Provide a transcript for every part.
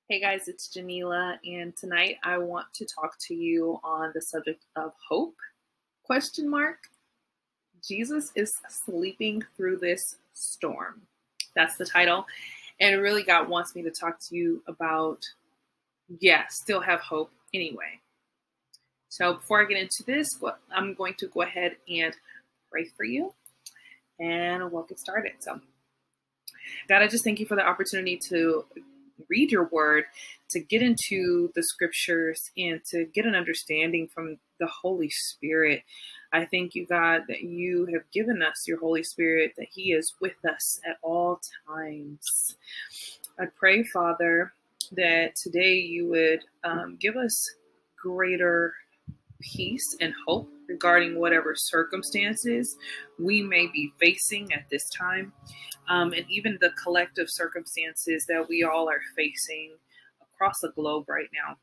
Hey guys, it's Janila, and tonight I want to talk to you on the subject of hope. Question mark. Jesus is sleeping through this storm. That's the title. And really God wants me to talk to you about, still have hope anyway. So before I get into this, I'm going to go ahead and pray for you and we'll get started. So God, I just thank you for the opportunity to read your word, to get into the scriptures, and to get an understanding from the Holy Spirit. I thank you, God, that you have given us your Holy Spirit, that he is with us at all times. I pray, Father, that today you would give us greater peace and hope regarding whatever circumstances we may be facing at this time, and even the collective circumstances that we all are facing across the globe right now.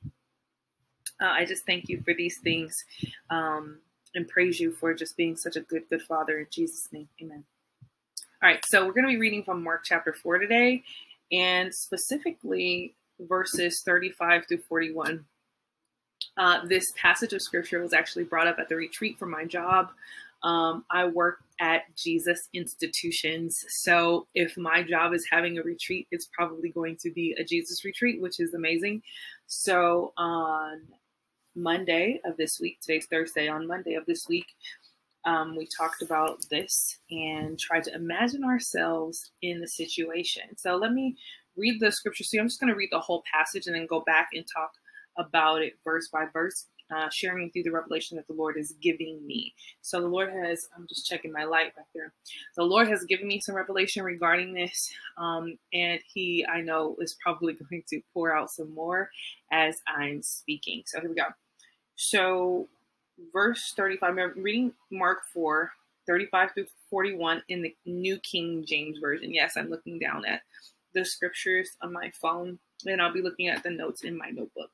I just thank you for these things, and praise you for just being such a good Father. In Jesus' name, amen. All right, so we're going to be reading from Mark chapter 4 today, and specifically verses 35 through 41. This passage of scripture was actually brought up at the retreat for my job. I work at Jesus Institutions. So if my job is having a retreat, it's probably going to be a Jesus retreat, which is amazing. So on Monday of this week, today's Thursday, on Monday of this week, we talked about this and tried to imagine ourselves in the situation. So let me read the scripture. So I'm just going to read the whole passage and then go back and talk about it verse by verse, sharing with you the revelation that the Lord is giving me. So the Lord has, I'm just checking my light back there. The Lord has given me some revelation regarding this. And he, I know, is probably going to pour out some more as I'm speaking. So here we go. So verse 35, I'm reading Mark 4, 35 through 41 in the New King James Version. Yes, I'm looking down at the scriptures on my phone, and I'll be looking at the notes in my notebook.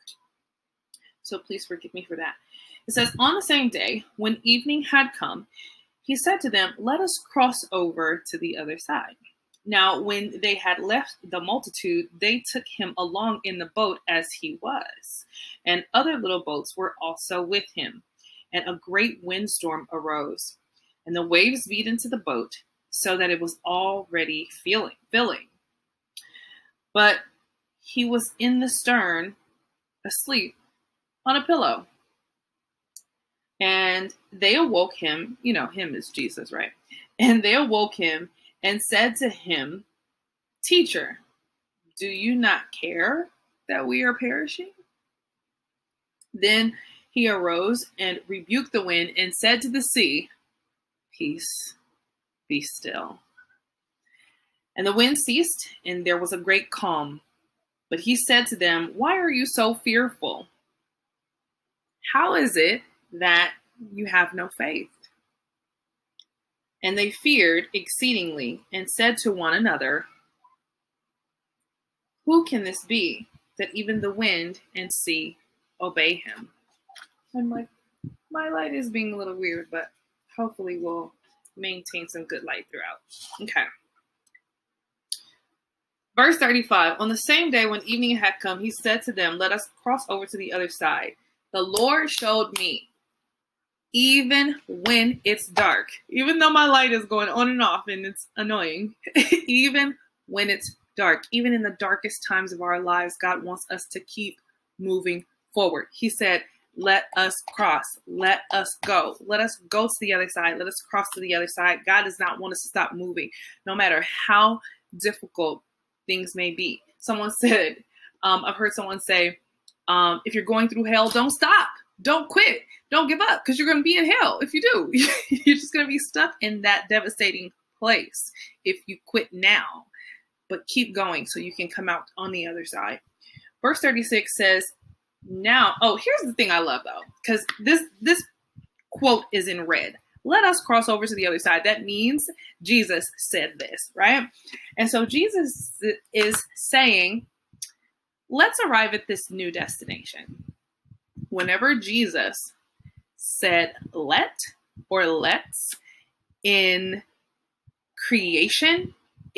So please forgive me for that. It says, on the same day, when evening had come, he said to them, let us cross over to the other side. Now, when they had left the multitude, they took him along in the boat as he was, and other little boats were also with him. And a great windstorm arose, and the waves beat into the boat, so that it was already filling. But he was in the stern, asleep on a pillow. And they awoke him, him is Jesus, right? And they awoke him and said to him, teacher, do you not care that we are perishing? Then he arose and rebuked the wind and said to the sea, peace, be still. And the wind ceased, and there was a great calm. But he said to them, why are you so fearful? How is it that you have no faith? And they feared exceedingly and said to one another, who can this be that even the wind and sea obey him? And my light is being a little weird, but hopefully we'll maintain some good light throughout. Okay. Verse 35, on the same day when evening had come, he said to them, let us cross over to the other side. The Lord showed me, even when it's dark, even though my light is going on and off and it's annoying, even when it's dark, even in the darkest times of our lives, God wants us to keep moving forward. He said, let us cross, let us go to the other side, let us cross to the other side. God does not want us to stop moving, no matter how difficult things may be. Someone said, I've heard someone say, if you're going through hell, don't stop. Don't quit. Don't give up, because you're going to be in hell. If you do, you're just going to be stuck in that devastating place if you quit now. But keep going so you can come out on the other side. Verse 36 says, now, here's the thing I love, though, because this quote is in red. Let us cross over to the other side. That means Jesus said this, right? And so Jesus is saying, let's arrive at this new destination. Whenever Jesus said let or let's in creation, it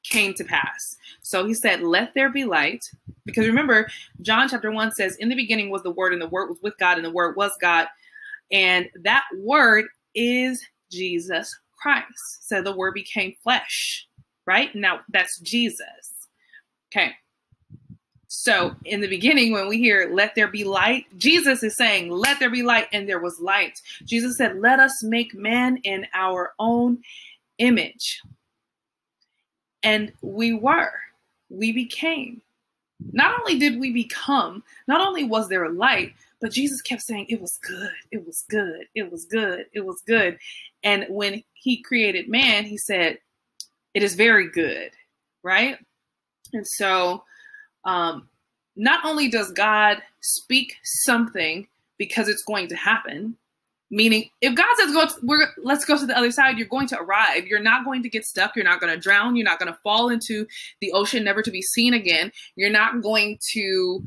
came to pass. So he said, let there be light. Because remember, John chapter 1 says, in the beginning was the Word, and the Word was with God, and the Word was God. And that Word is Jesus Christ. So the Word became flesh, right? Now that's Jesus. Okay. So in the beginning, when we hear, let there be light, Jesus is saying, let there be light, and there was light. Jesus said, let us make man in our own image. And we became. Not only did we become, not only was there light, but Jesus kept saying, it was good, it was good, it was good, it was good. And when he created man, he said, it is very good, right? And so not only does God speak something because it's going to happen, meaning if God says, let's go to the other side, you're going to arrive. You're not going to get stuck. You're not going to drown. You're not going to fall into the ocean, never to be seen again. You're not going to,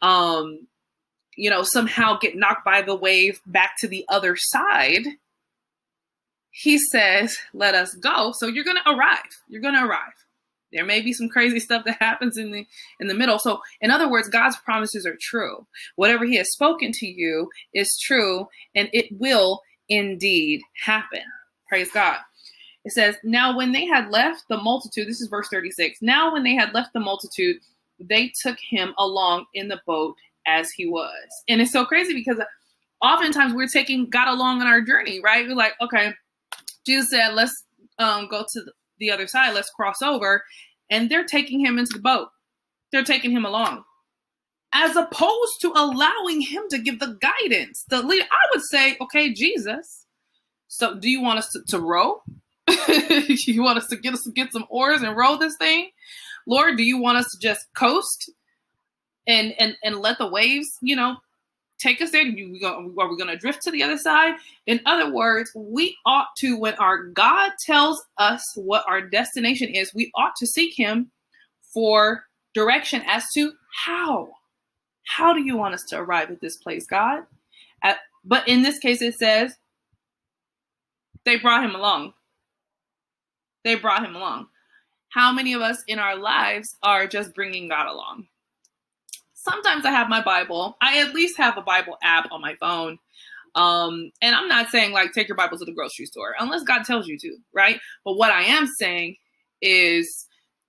somehow get knocked by the wave back to the other side. He says, let us go. So you're going to arrive. You're going to arrive. There may be some crazy stuff that happens in the middle. So in other words, God's promises are true. Whatever he has spoken to you is true, and it will indeed happen. Praise God. It says, now when they had left the multitude, this is verse 36. Now when they had left the multitude, they took him along in the boat as he was. And it's so crazy because oftentimes we're taking God along on our journey, right? We're like, okay, Jesus said, let's go to the other side, let's cross over. And they're taking him into the boat. They're taking him along, as opposed to allowing him to give the guidance. The lead, I would say, okay, Jesus, so do you want us to row? You want us to get some oars and row this thing? Lord, do you want us to just coast and let the waves, take us there? Are we going to drift to the other side? In other words, we ought to, when our God tells us what our destination is, we ought to seek him for direction as to how. How do you want us to arrive at this place, God? But in this case, it says they brought him along. They brought him along. How many of us in our lives are just bringing God along? Sometimes I have my Bible. I at least have a Bible app on my phone. And I'm not saying like take your Bible to the grocery store unless God tells you to, right? But what I am saying is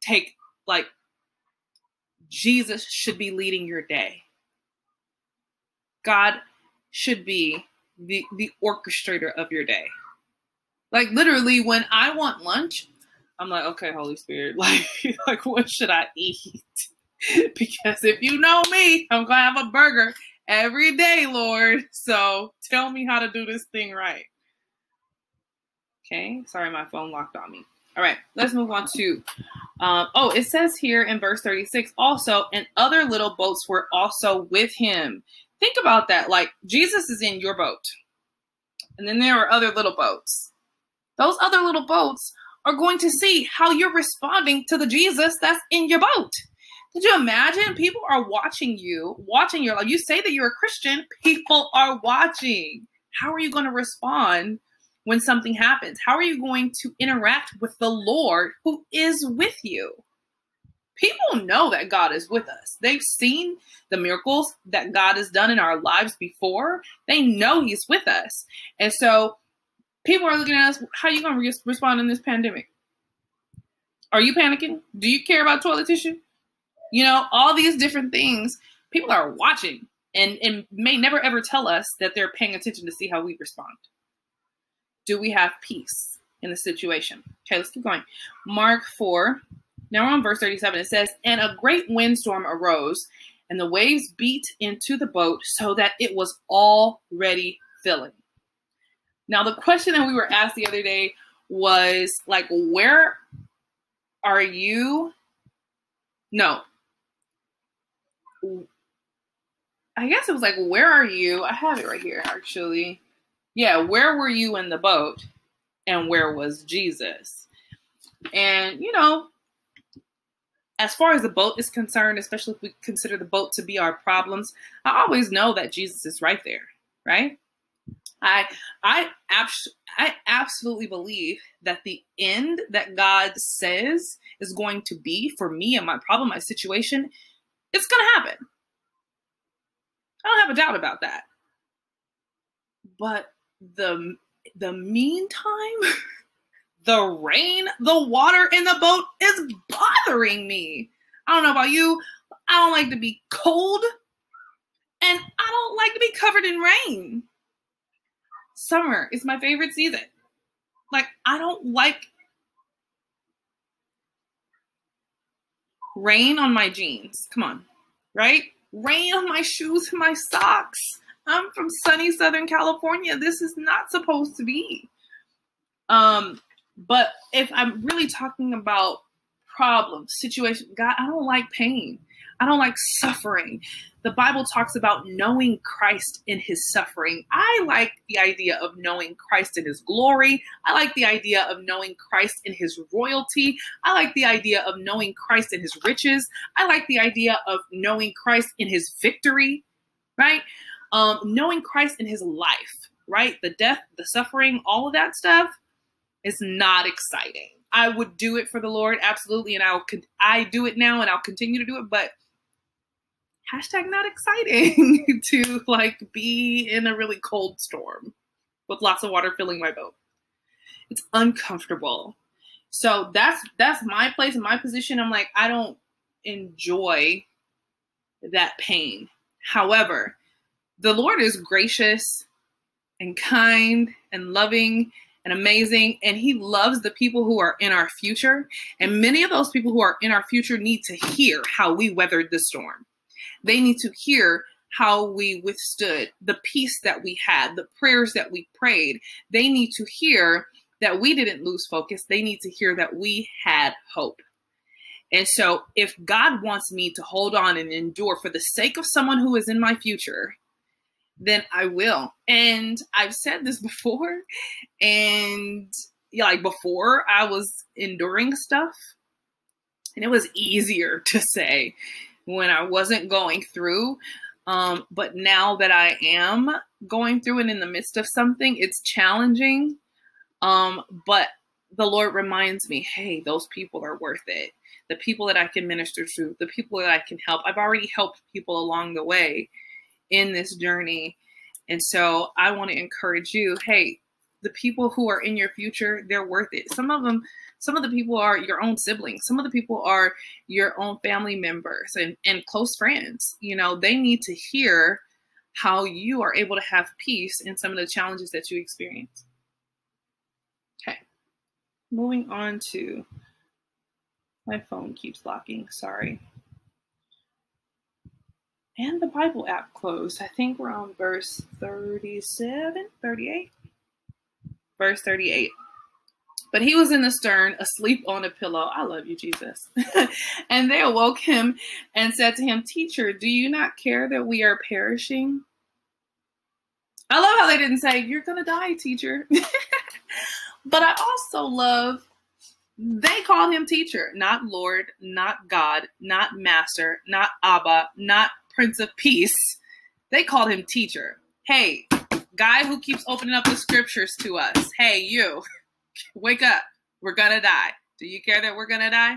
Jesus should be leading your day. God should be the orchestrator of your day. Like literally when I want lunch, I'm like, okay, Holy Spirit, like what should I eat? Because if you know me, I'm going to have a burger every day, Lord. So tell me how to do this thing right. Okay. Sorry, my phone locked on me. All right. Let's move on to, it says here in verse 36, also, and other little boats were also with him. Think about that. Like Jesus is in your boat. And then there are other little boats. Those other little boats are going to see how you're responding to the Jesus that's in your boat. Did you imagine? People are watching your life. You say that you're a Christian, people are watching. How are you going to respond when something happens? How are you going to interact with the Lord who is with you? People know that God is with us. They've seen the miracles that God has done in our lives before. They know he's with us. And so people are looking at us, how are you going to respond in this pandemic? Are you panicking? Do you care about toilet tissue? All these different things, people are watching and may never ever tell us that they're paying attention to see how we respond. Do we have peace in the situation? Okay, let's keep going. Mark 4. Now we're on verse 37. It says, and a great windstorm arose, and the waves beat into the boat so that it was already filling. Now, the question that we were asked the other day was like, where are you? No. I guess it was like, where are you? I have it right here, actually. Yeah, where were you in the boat? And where was Jesus? And, as far as the boat is concerned, especially if we consider the boat to be our problems, I always know that Jesus is right there, right? I I absolutely believe that the end that God says is going to be for me and my problem, my situation, it's going to happen. I don't have a doubt about that. But the meantime, the rain, the water in the boat is bothering me. I don't know about you. I don't like to be cold, and I don't like to be covered in rain. Summer is my favorite season. Like, I don't like rain on my jeans. Come on, right? Rain on my shoes and my socks. I'm from sunny Southern California. This is not supposed to be. But if I'm really talking about problems, situation, God, I don't like pain. I don't like suffering. The Bible talks about knowing Christ in his suffering. I like the idea of knowing Christ in his glory. I like the idea of knowing Christ in his royalty. I like the idea of knowing Christ in his riches. I like the idea of knowing Christ in his victory, right? Knowing Christ in his life, right? The death, the suffering, all of that stuff is not exciting. I would do it for the Lord, absolutely, and I do it now, and I'll continue to do it, but hashtag not exciting to like be in a really cold storm with lots of water filling my boat. It's uncomfortable. So that's my place and my position. I'm like, I don't enjoy that pain. However, the Lord is gracious and kind and loving and amazing, and he loves the people who are in our future. And many of those people who are in our future need to hear how we weathered the storm. They need to hear how we withstood, the peace that we had, the prayers that we prayed. They need to hear that we didn't lose focus. They need to hear that we had hope. And so if God wants me to hold on and endure for the sake of someone who is in my future, then I will. And I've said this before, and like before I was enduring stuff, and it was easier to say when I wasn't going through. But now that I am going through and in the midst of something, it's challenging. But the Lord reminds me, hey, those people are worth it. The people that I can minister to, the people that I can help. I've already helped people along the way in this journey. And so I want to encourage you, hey, the people who are in your future, they're worth it. Some of the people are your own siblings. Some of the people are your own family members and close friends. You know, they need to hear how you are able to have peace in some of the challenges that you experience. Okay. Moving on to, my phone keeps locking. Sorry. And the Bible app closed. I think we're on verse 38. Verse 38. But he was in the stern, asleep on a pillow. I love you, Jesus. And they awoke him and said to him, Teacher, do you not care that we are perishing? I love how they didn't say, you're going to die, teacher. But I also love, they called him teacher, not Lord, not God, not master, not Abba, not Prince of Peace. They called him teacher. Hey, guy who keeps opening up the scriptures to us. Hey, you, wake up. We're going to die. Do you care that we're going to die?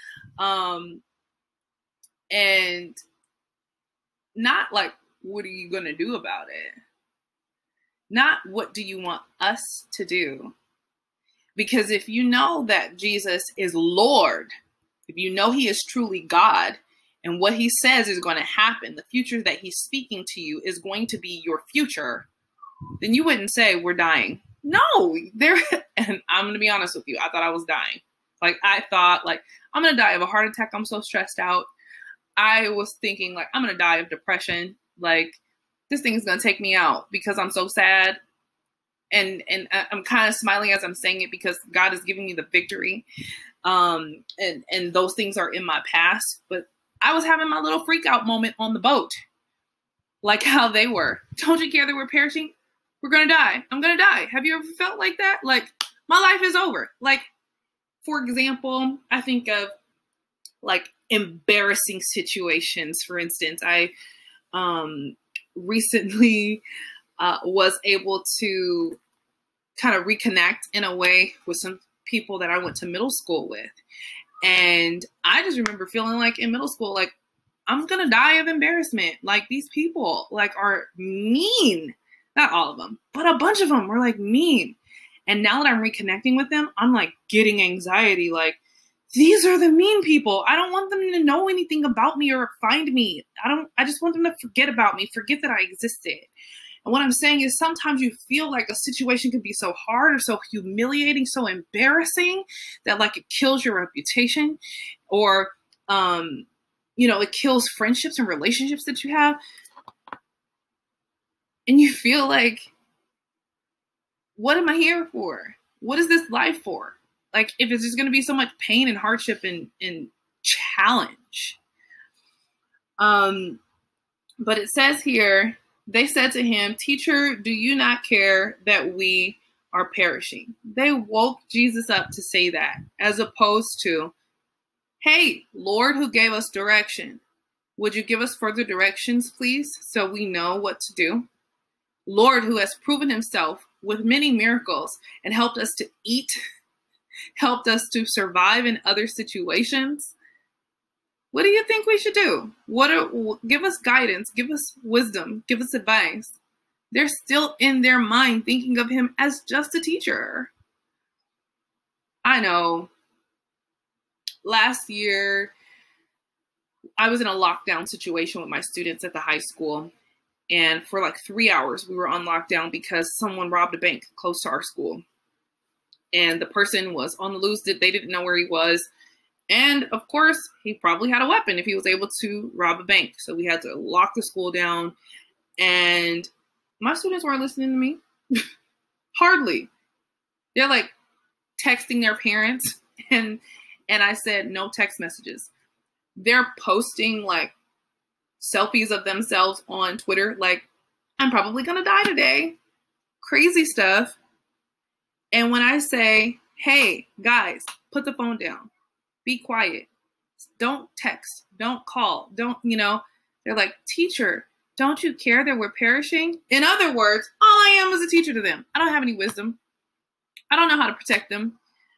And not like, what are you going to do about it? Not what do you want us to do? Because if you know that Jesus is Lord, if you know he is truly God, and what he says is going to happen, the future that he's speaking to you is going to be your future, then you wouldn't say we're dying. No, and I'm going to be honest with you. I thought I was dying. Like, I thought, like, I'm going to die of a heart attack. I'm so stressed out. I was thinking, like, I'm going to die of depression. Like, this thing is going to take me out because I'm so sad. And I'm kind of smiling as I'm saying it because God is giving me the victory. And those things are in my past. But I was having my little freak out moment on the boat. Like how they were. Don't you care that we're perishing? We're going to die. I'm going to die. Have you ever felt like that? Like, my life is over. Like, for example, I think of like embarrassing situations. For instance, I recently was able to kind of reconnect in a way with some people that I went to middle school with. And I just remember feeling like in middle school, like, I'm going to die of embarrassment. Like, these people like are mean. Not all of them, but a bunch of them were like mean. And now that I'm reconnecting with them, I'm like getting anxiety. Like, these are the mean people. I don't want them to know anything about me or find me. I just want them to forget about me, forget that I existed. And what I'm saying is sometimes you feel like a situation can be so hard or so humiliating, so embarrassing that like it kills your reputation, or, it kills friendships and relationships that you have. And you feel like, what am I here for? What is this life for? Like, if it's just going to be so much pain and hardship and challenge. But it says here, they said to him, "Teacher, do you not care that we are perishing?" They woke Jesus up to say that, as opposed to, "Hey, Lord, who gave us direction, would you give us further directions, please, so we know what to do? Lord, who has proven himself with many miracles and helped us to eat, helped us to survive in other situations. What do you think we should do? Give us guidance, give us wisdom, give us advice." They're still in their mind thinking of him as just a teacher. I know. Last year, I was in a lockdown situation with my students at the high school. And for like 3 hours, we were on lockdown because someone robbed a bank close to our school. And the person was on the loose. They didn't know where he was. And of course, he probably had a weapon if he was able to rob a bank. So we had to lock the school down. And my students weren't listening to me. Hardly. They're like texting their parents. And I said, no text messages. They're posting like selfies of themselves on Twitter. Like, I'm probably going to die today. Crazy stuff. And when I say, hey, guys, put the phone down. Be quiet. Don't text. Don't call. They're like, teacher, don't you care that we're perishing? In other words, all I am is a teacher to them. I don't have any wisdom. I don't know how to protect them,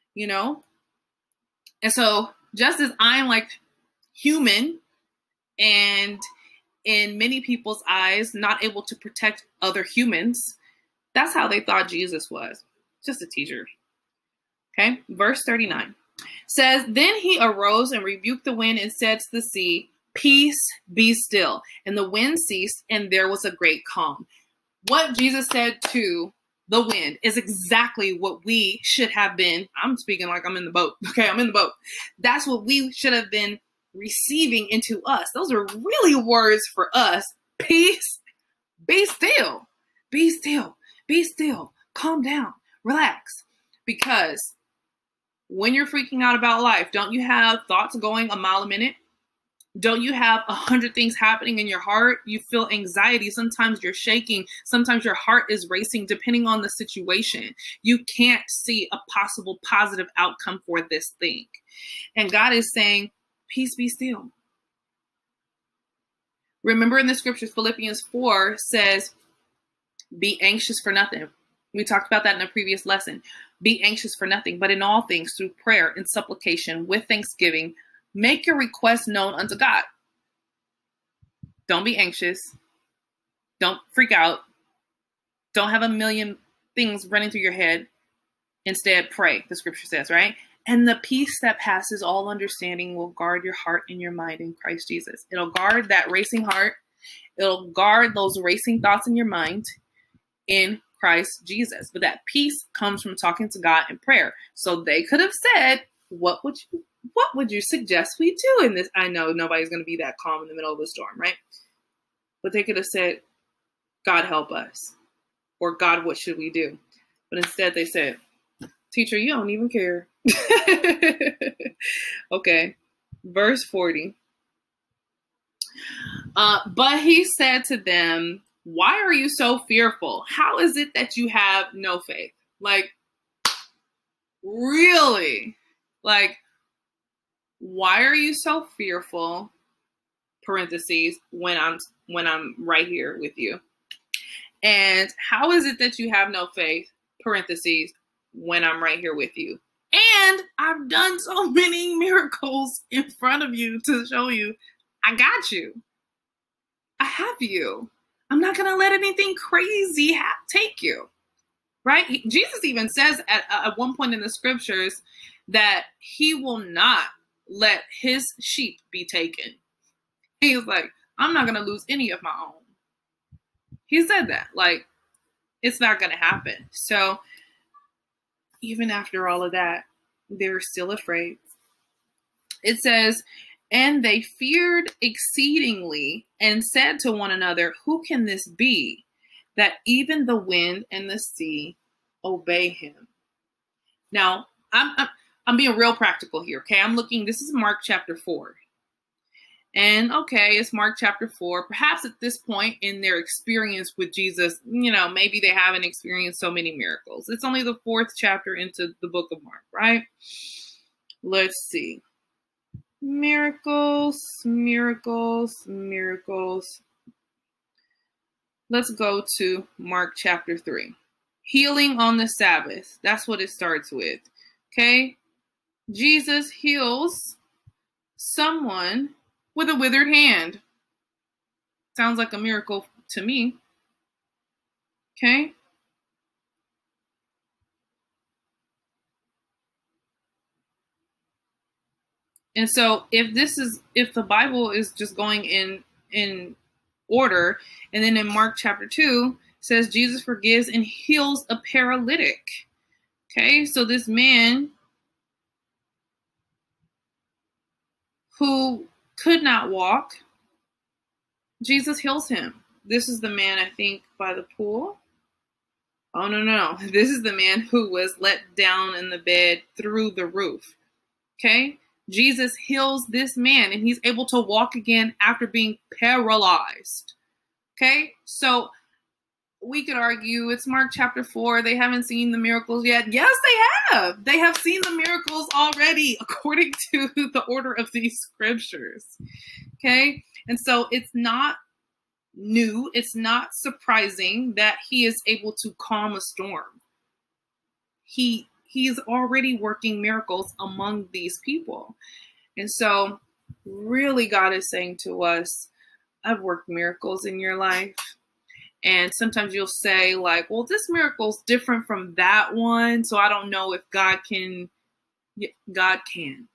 And so just as I'm like human and in many people's eyes, not able to protect other humans, that's how they thought Jesus was. Just a teacher. Okay. Verse 39. Says, then he arose and rebuked the wind and said to the sea, peace, be still. And the wind ceased, and there was a great calm. What Jesus said to the wind is exactly what we should have been. I'm speaking like I'm in the boat. Okay, I'm in the boat. That's what we should have been receiving into us. Those are really words for us. Peace, be still. Be still. Be still. Calm down. Relax. Because when you're freaking out about life, don't you have thoughts going a mile a minute? Don't you have 100 things happening in your heart? You feel anxiety. Sometimes you're shaking. Sometimes your heart is racing, depending on the situation. You can't see a possible positive outcome for this thing. And God is saying, peace, be still. Remember in the scriptures, Philippians 4 says, be anxious for nothing. We talked about that in a previous lesson. Be anxious for nothing, but in all things through prayer and supplication with thanksgiving, make your requests known unto God. Don't be anxious. Don't freak out. Don't have a million things running through your head. Instead, pray, the scripture says, right? And the peace that passes all understanding will guard your heart and your mind in Christ Jesus. It'll guard that racing heart. It'll guard those racing thoughts in your mind in Christ Jesus. But that peace comes from talking to God in prayer. So they could have said, what would you suggest we do in this? I know nobody's going to be that calm in the middle of a storm, right? But they could have said, God, help us. Or God, what should we do? But instead they said, teacher, you don't even care. Okay. Verse 40. But he said to them, why are you so fearful? How is it that you have no faith? Like, really? Like, why are you so fearful? Parentheses, when I'm right here with you. And how is it that you have no faith? Parentheses, when I'm right here with you. And I've done so many miracles in front of you to show you I got you. I have you. I'm not going to let anything crazy take you. Right? Jesus even says at one point in the scriptures that he will not let his sheep be taken. He's like, I'm not going to lose any of my own. He said that. Like, it's not going to happen. So even after all of that, they're still afraid. It says, and they feared exceedingly and said to one another, who can this be, that even the wind and the sea obey him? Now, I'm being real practical here, okay? This is Mark chapter 4. And okay, it's Mark chapter 4. Perhaps at this point in their experience with Jesus, maybe they haven't experienced so many miracles. It's only the 4th chapter into the book of Mark, right? Let's see. Miracles. Let's go to Mark chapter 3. Healing on the Sabbath. That's what it starts with. Okay? Jesus heals someone with a withered hand. Sounds like a miracle to me. Okay? And so if the Bible is just going in order, and then in Mark chapter 2 says Jesus forgives and heals a paralytic. Okay, so this man who could not walk, Jesus heals him. This is the man, I think, by the pool. Oh, no. This is the man who was let down in the bed through the roof. Okay, Jesus heals this man and he's able to walk again after being paralyzed. Okay, so we could argue it's Mark chapter 4. They haven't seen the miracles yet. Yes, they have. They have seen the miracles already according to the order of these scriptures. Okay, and so it's not new. It's not surprising that he is able to calm a storm. He's already working miracles among these people. And so really God is saying to us, I've worked miracles in your life. And sometimes you'll say like, well, this miracle's different from that one. So I don't know if God can. God can.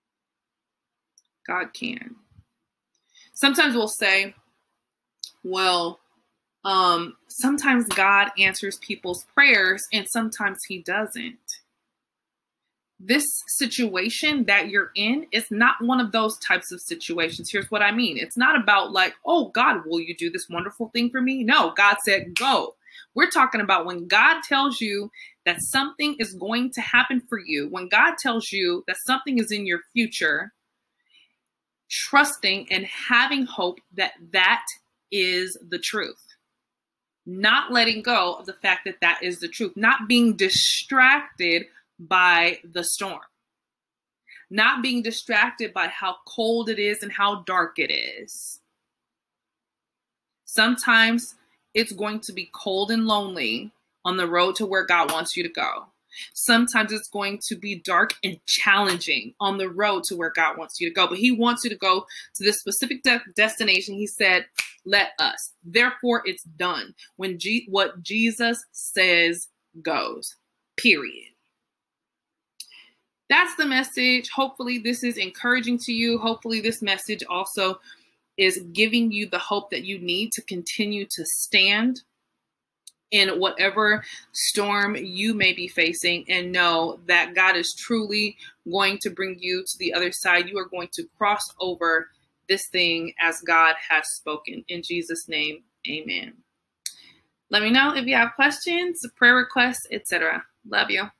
God can. Sometimes we'll say, well, sometimes God answers people's prayers and sometimes he doesn't. This situation that you're in is not one of those types of situations. Here's what I mean. It's not about like, oh, God, will you do this wonderful thing for me? No, God said, go. We're talking about when God tells you that something is going to happen for you, when God tells you that something is in your future, trusting and having hope that that is the truth. Not letting go of the fact that that is the truth. Not being distracted by the storm. Not being distracted by how cold it is and how dark it is. Sometimes it's going to be cold and lonely on the road to where God wants you to go. Sometimes it's going to be dark and challenging on the road to where God wants you to go. But he wants you to go to this specific destination. He said, let us. Therefore, it's done. When what Jesus says goes. Period. That's the message. Hopefully this is encouraging to you. Hopefully this message also is giving you the hope that you need to continue to stand in whatever storm you may be facing, and know that God is truly going to bring you to the other side. You are going to cross over this thing as God has spoken. In Jesus' name, amen. Let me know if you have questions, prayer requests, etc. Love you.